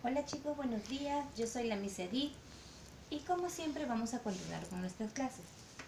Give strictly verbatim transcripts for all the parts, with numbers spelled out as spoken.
Hola chicos, buenos días. Yo soy la Miss Edith y como siempre vamos a continuar con nuestras clases.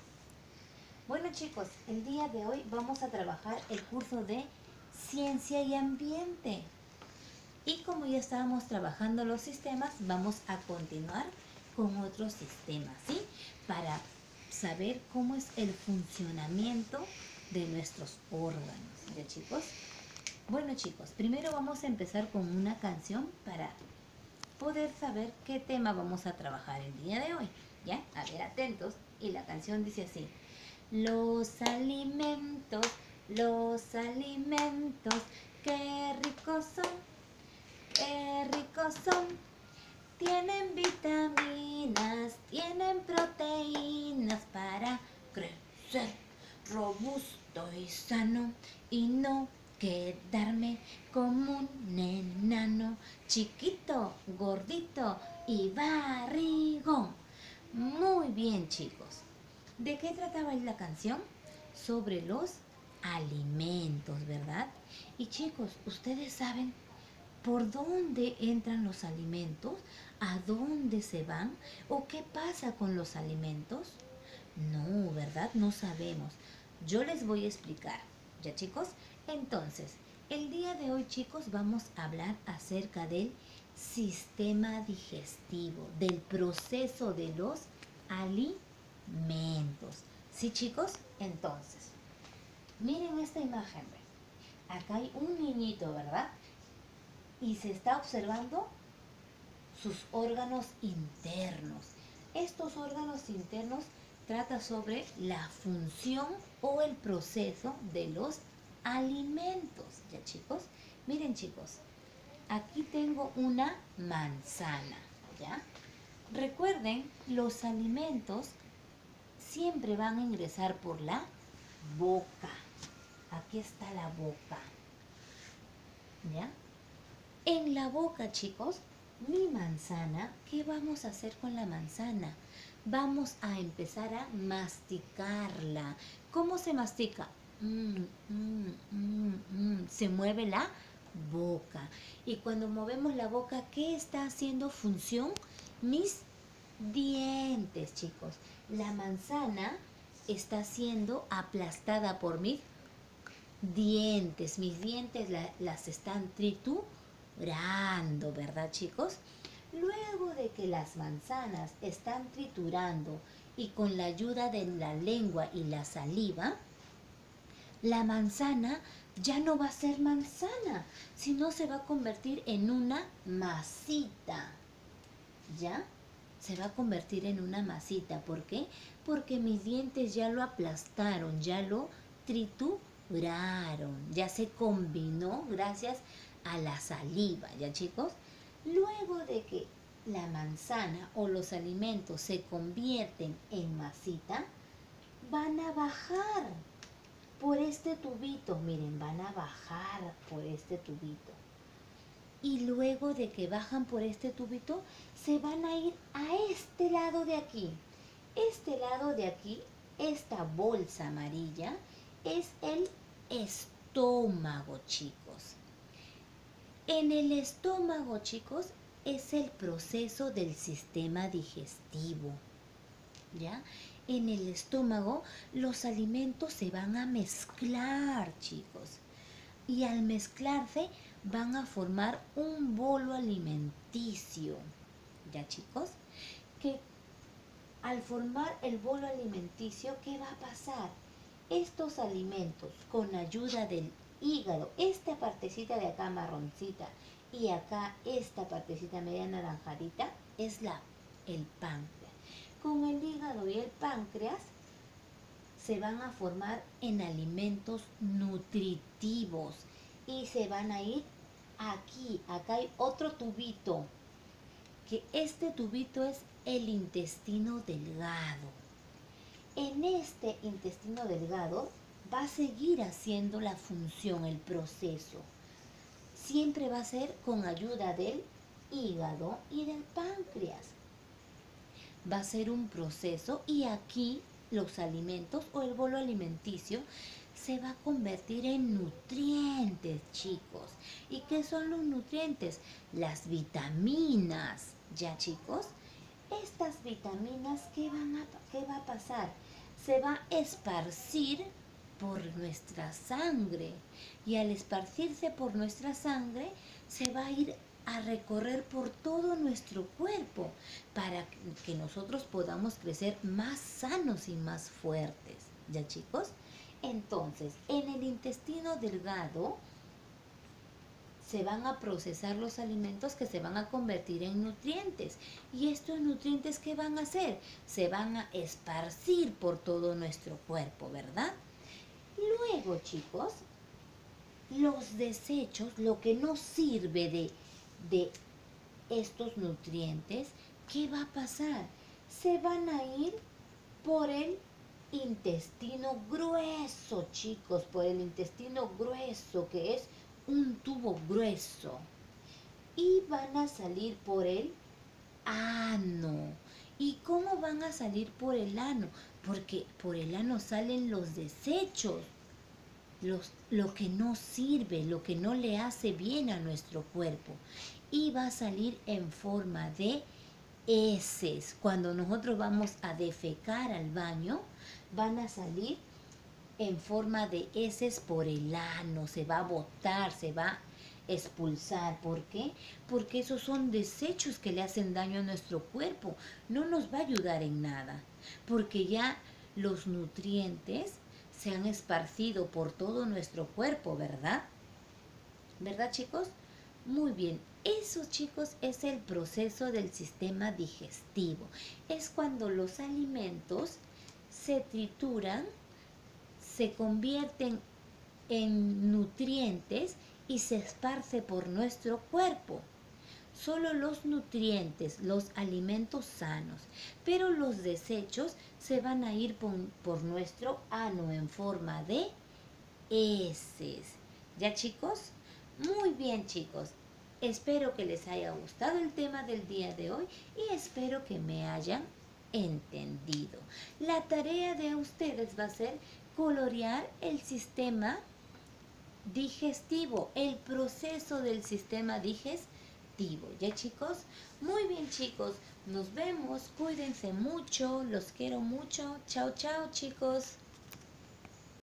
Bueno chicos, el día de hoy vamos a trabajar el curso de Ciencia y Ambiente. Y como ya estábamos trabajando los sistemas, vamos a continuar con otros sistemas, ¿sí? Para saber cómo es el funcionamiento de nuestros órganos, ¿ya chicos? Bueno chicos, primero vamos a empezar con una canción para poder saber qué tema vamos a trabajar el día de hoy. ¿Ya? A ver, atentos. Y la canción dice así. Los alimentos, los alimentos, qué ricos son, qué ricos son. Tienen vitaminas, tienen proteínas para crecer robusto y sano y no quedarme como un enano chiquito, gordito y barrigón. Muy bien, chicos. ¿De qué trataba la canción? Sobre los alimentos, ¿verdad? Y chicos, ustedes saben por dónde entran los alimentos, a dónde se van o qué pasa con los alimentos. No, ¿verdad? No sabemos. Yo les voy a explicar. ¿Ya chicos? Entonces, el día de hoy chicos vamos a hablar acerca del sistema digestivo, del proceso de los alimentos. ¿Sí chicos? Entonces, miren esta imagen. Acá hay un niñito, ¿verdad? Y se está observando sus órganos internos. Estos órganos internos trata sobre la función o el proceso de los alimentos. ¿Ya chicos? Miren chicos, aquí tengo una manzana. ¿Ya? Recuerden, los alimentos siempre van a ingresar por la boca. Aquí está la boca. ¿Ya? En la boca, chicos, mi manzana, ¿qué vamos a hacer con la manzana? Vamos a empezar a masticarla. ¿Cómo se mastica? Mm, mm, mm, mm. Se mueve la boca. Y cuando movemos la boca, ¿qué está haciendo función? Mis dientes, chicos. La manzana está siendo aplastada por mis dientes. Mis dientes la, las están triturando, ¿verdad chicos? Luego de que las manzanas están triturando y con la ayuda de la lengua y la saliva, la manzana ya no va a ser manzana, sino se va a convertir en una masita. ¿Ya? Se va a convertir en una masita. ¿Por qué? Porque mis dientes ya lo aplastaron, ya lo trituraron, ya se combinó gracias a la saliva, ¿ya chicos? Luego de que la manzana o los alimentos se convierten en masita, van a bajar por este tubito, miren, van a bajar por este tubito. Y luego de que bajan por este tubito, se van a ir a este lado de aquí. Este lado de aquí, esta bolsa amarilla, es el estómago, chicos. En el estómago, chicos, es el proceso del sistema digestivo. ¿Ya? En el estómago, los alimentos se van a mezclar, chicos. Y al mezclarse, van a formar un bolo alimenticio. ¿Ya, chicos? Que al formar el bolo alimenticio, ¿qué va a pasar? Estos alimentos, con ayuda del hígado, esta partecita de acá marroncita y acá esta partecita media naranjadita, es la, el páncreas. Con el hígado y el páncreas se van a formar en alimentos nutritivos y se van a ir aquí. Acá hay otro tubito, que este tubito es el intestino delgado. En este intestino delgado va a seguir haciendo la función, el proceso. Siempre va a ser con ayuda del hígado y del páncreas. Va a ser un proceso y aquí los alimentos o el bolo alimenticio se va a convertir en nutrientes, chicos. ¿Y qué son los nutrientes? Las vitaminas, ¿ya, chicos? Estas vitaminas, ¿qué, van a, ¿qué va a pasar? Se va a esparcir por nuestra sangre, y al esparcirse por nuestra sangre se va a ir a recorrer por todo nuestro cuerpo para que nosotros podamos crecer más sanos y más fuertes, ¿ya, chicos? Entonces, en el intestino delgado se van a procesar los alimentos que se van a convertir en nutrientes. ¿Y estos nutrientes qué van a hacer? Se van a esparcir por todo nuestro cuerpo, ¿verdad? Luego, chicos, los desechos, lo que no sirve de, de estos nutrientes, ¿qué va a pasar? Se van a ir por el intestino grueso, chicos, por el intestino grueso, que es un tubo grueso, y van a salir por el ano. ¿Y cómo van a salir por el ano? Porque por el ano salen los desechos, los, lo que no sirve, lo que no le hace bien a nuestro cuerpo, y va a salir en forma de heces. Cuando nosotros vamos a defecar al baño, van a salir en forma de heces por el ano, se va a botar, se va a expulsar. ¿Por qué? Porque esos son desechos que le hacen daño a nuestro cuerpo. No nos va a ayudar en nada, porque ya los nutrientes se han esparcido por todo nuestro cuerpo, ¿verdad? ¿Verdad, chicos? Muy bien. Eso, chicos, es el proceso del sistema digestivo. Es cuando los alimentos se trituran, se convierten en nutrientes y se esparce por nuestro cuerpo. Solo los nutrientes, los alimentos sanos, pero los desechos se van a ir por, por nuestro ano en forma de heces. ¿Ya, chicos? Muy bien, chicos. Espero que les haya gustado el tema del día de hoy y espero que me hayan entendido. La tarea de ustedes va a ser colorear el sistema digestivo, el proceso del sistema digestivo. ¿Ya, chicos? Muy bien, chicos. Nos vemos. Cuídense mucho. Los quiero mucho. Chao, chao, chicos.